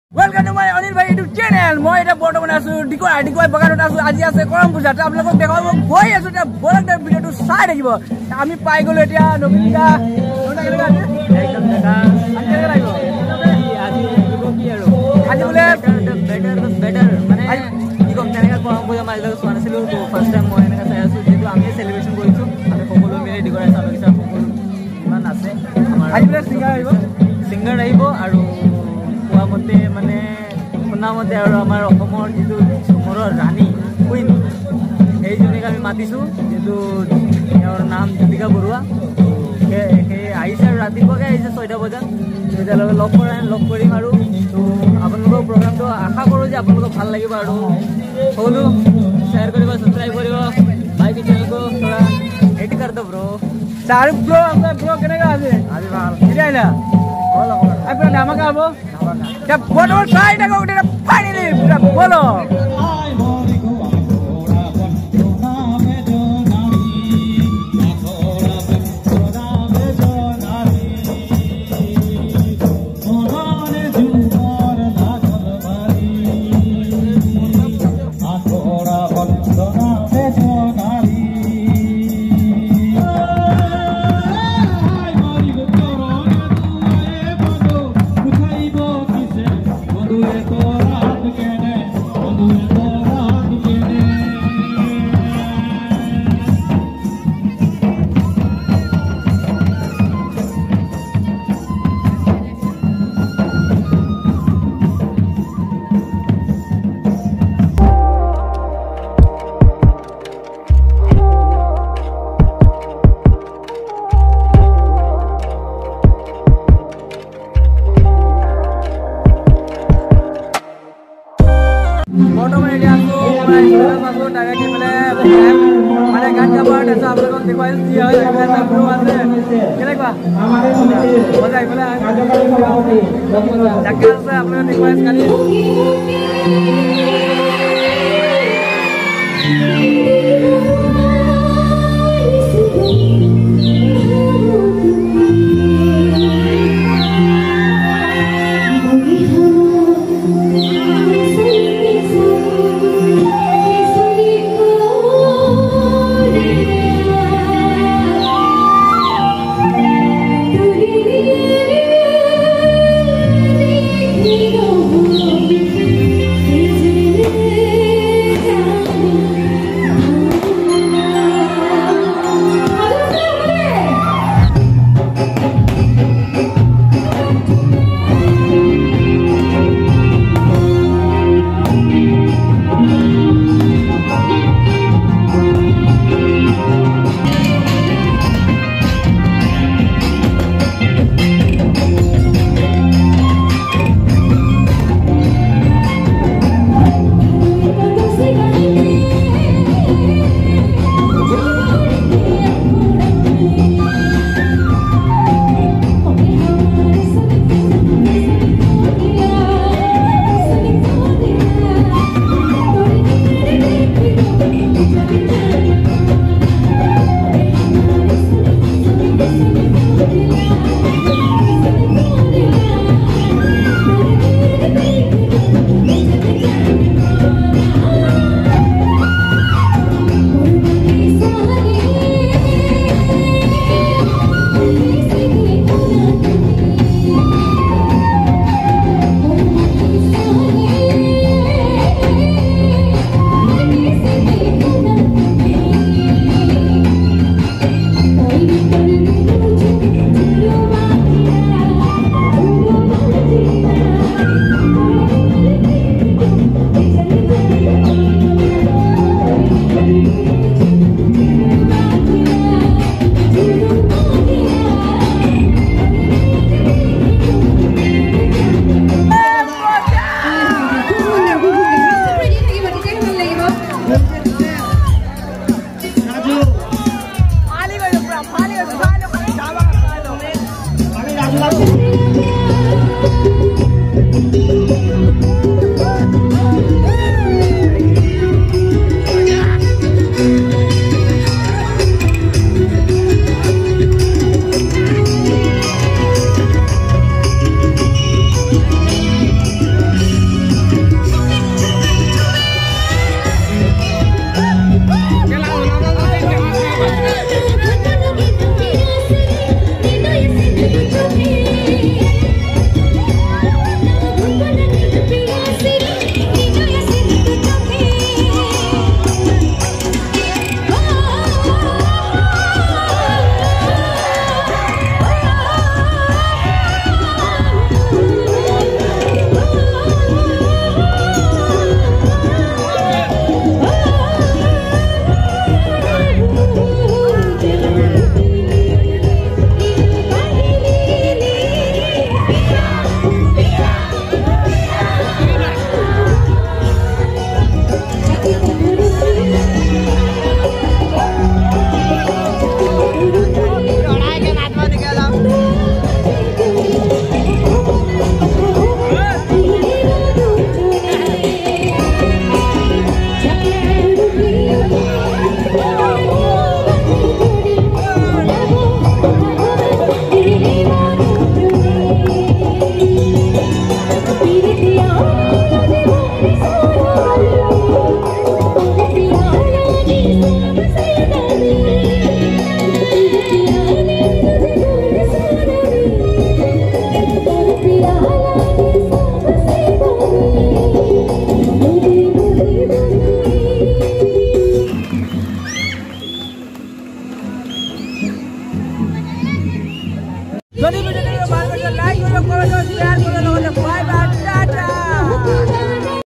Welcome to my Anil Bhai YouTube channel. Moi eta বৰ্তমান আছো ডিকোই বাগানত আছো। আজি আছে কৰম পূজা। তা আপোনালোকক দেখাব গৈ আছো তা বলক ভিডিওটো চাই থাকিব। আমি পাই গলো এতিয়া নবীনটা কেনেকা আছে একদম দেখা আজি কেনেকা লাগিব আজি দিব কি আৰু আজি বলে বেটাৰ মানে কি কম তেনেকা কৰম পূজা মাইলক চোৱা নাছিলো তো ফাৰ্স্ট টাইম মই এনেকা চাই আছো যেটো আমি সেলিব্ৰেশন কৰিছো আমি সকলো মিলি ডিকোৰেট চালো কিছা সকলো ইমান আছে আমাৰ আজি বলে সিঙ্গাৰ আহিব আৰু মতে মানে শুনামতে আৰু আমাৰ অসমৰ যিটো চহৰৰ ৰাণী কুইন এইজনীক আমি মাতিছোঁ যিটো তেওঁৰ নাম জ্যোতিকা বৰুৱা সেই আহিছে আৰু ৰাতিপুৱাকৈ আহিছে 6টা বজাত তেতিয়ালৈকে লগ কৰিম আৰু তো আপোনালোকৰ প্ৰগ্ৰামটো আশা কৰোঁ যে আপোনালোকক ভাল লাগিব আৰু সকলো শ্বেয়াৰ কৰিব ছাবস্ক্ৰাইব কৰিব ভাই চেনেলকো থোড়া হিট कर दो ब्रो शाहरुख ब्रो কেনেকা আছে আজি ভাল কেতিয়া আহিলা বলো আপনার ধামাকা হবো जब बोलो साइड को उधर फाइनली बोलो